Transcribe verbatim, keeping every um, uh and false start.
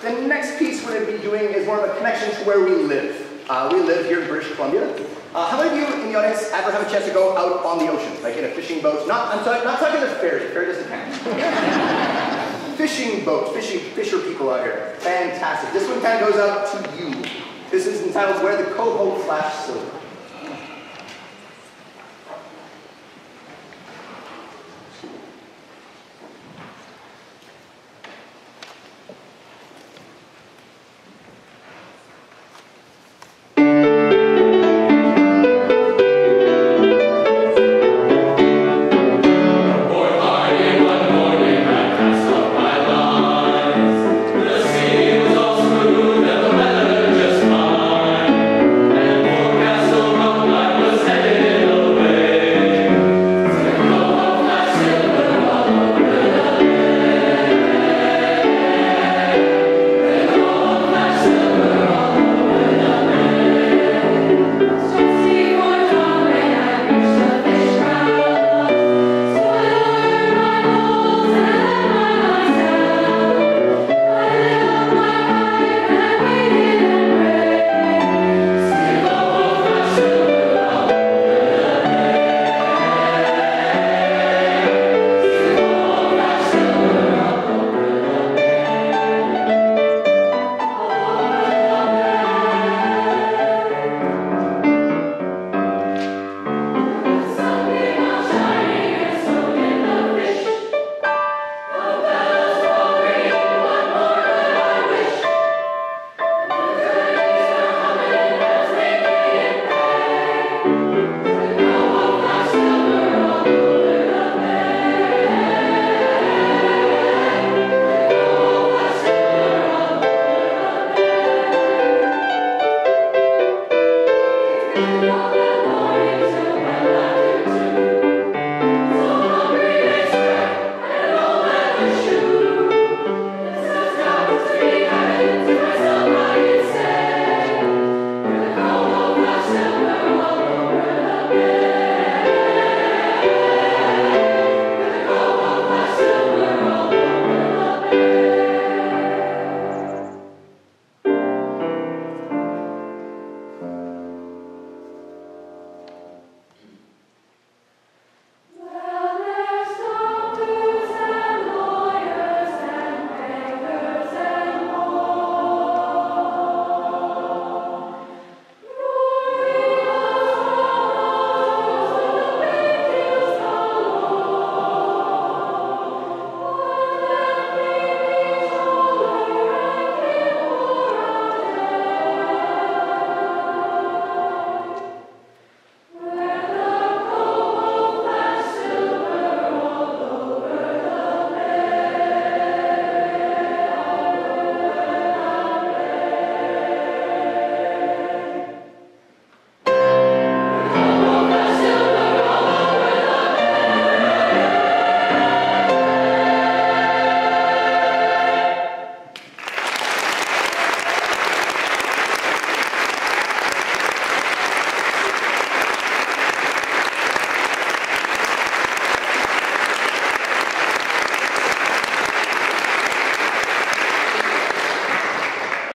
The next piece we're going to be doing is more of a connection to where we live. Uh, we live here in British Columbia. Uh, how many of you in the audience ever have a chance to go out on the ocean, like in a fishing boat? Not, I'm talking, not talking the ferry. Ferry doesn't count. Fishing boats, fishing fisher people out here. Fantastic. This one kind of goes out to you. This is entitled Where the Coho Flashed Silver.